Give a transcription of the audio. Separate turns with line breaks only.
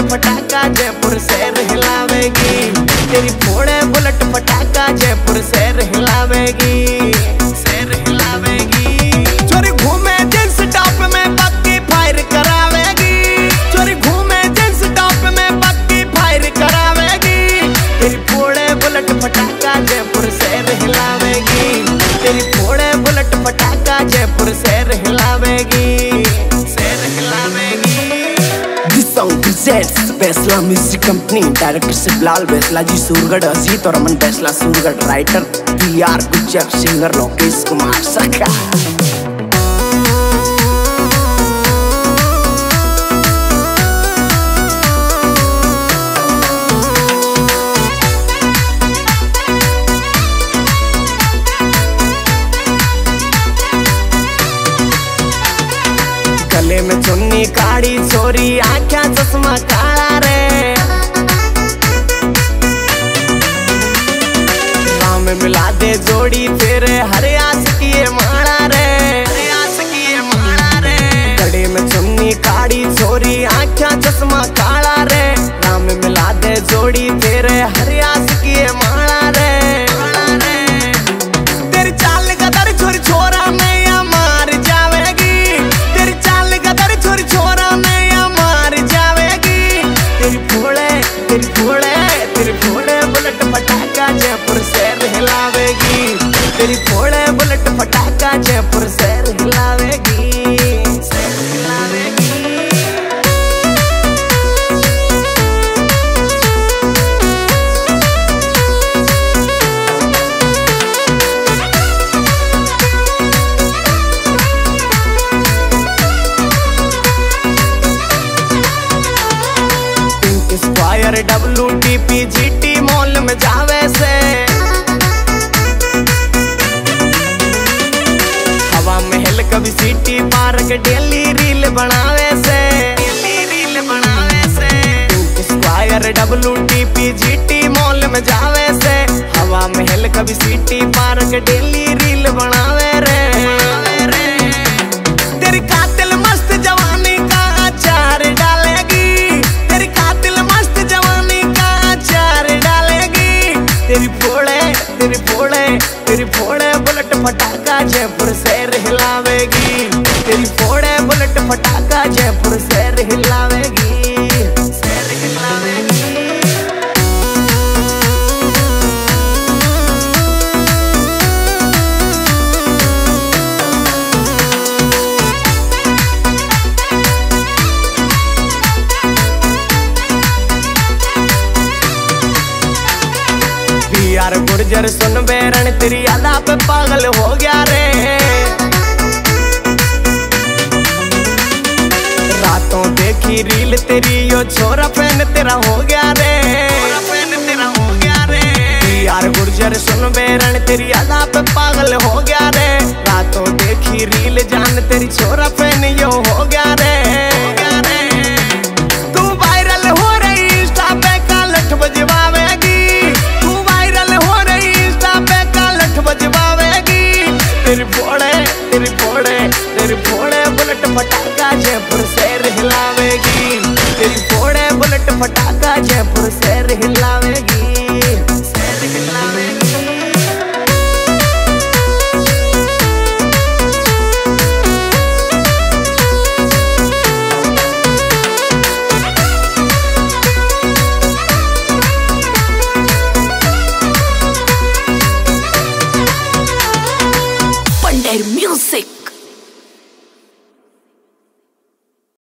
फटाका जयपुर शहर हिलावेगी। तेरी फोड़े बुलेट फटाका जयपुर शहर हिलावेगी, शहर हिलावेगी। चोरी घूमे जींस टॉप में पक्की फायर करावेगी, चोरी घूमे जींस टॉप में पक्की फायर करावेगी। तेरी फोड़े बुलेट फटाका जयपुर शहर हिलावेगी, तेरी फोड़े बुलेट फटाका जयपुर शहर हिलावेगी, शहर हिलावेगी।
This song presents Besla Music Company, director Siblal Besla जी सूरगढ़, अजीत और Aman Besla Surgarh, writer PR Gujjar, singer Lokesh Kumar Sakha.
गले में चुन्नी काड़ी छोरी, आँखा चश्मा काला रे। राम में मिला दे जोड़ी तेरे हरे आस किए माड़ा रे, हरे आस किए माड़ा रे। गले में चुन्नी काड़ी छोरी, आँखा चश्मा काला रे। राम में मिला दे जोड़ी तेरे हरे आस किए माड़ा रे। तेरी चाल गदर छोरी छोरा में या मार जावेगी, तेरी चाल गदर छोरी छोरा में या मार जावेगी। तेरी फोड़े तेरी फोड़े बुलेट फटाका जयपुर शहर हिलावेगी, तेरी फोड़े बुलेट फटाका जयपुर शहर हिलावेगी, शहर हिलावेगी। स्क्वायर WTP GT मॉल में जावे से, हवा महल कभी सिटी पार्क डेली रील बनावे से, डेली रील बनावे से। स्क्वायर WTP GT मॉल में जावे से, हवा महल कभी सिटी पार्क डेली रील बनावे रे। तेरी कातिल मस्त जवानी का अचार डालेगी, तेरी कातिल मस्त जवानी का अचार डालेगी। तेरी फोड़े बुलेट फटाका जयपुर शहर हिलावेगी, तेरी फोड़े बुलेट फटाका जयपुर शहर हिलावेगी, शहर हिलावेगी। यार गुर्जर सुन बेरन तेरी अदा पे पागल हो गया रे। रातों देखी रील तेरी यो छोरा फैन तेरा हो गया रे, फैन तेरा हो गया रे। यार गुर्जर सुन बेरन तेरी अदा पे पागल हो गया रे। रातों देखी रील जान तेरी छोरा फैन यो हो गया रे। तू वायरल हो रही इंस्टा पे कालठ बजवावेगी, तेरी फोड़े बुलेट फटाका जयपुर शहर हिलावेगी, तेरी फोड़े बुलेट फटाका जयपुर शहर हिला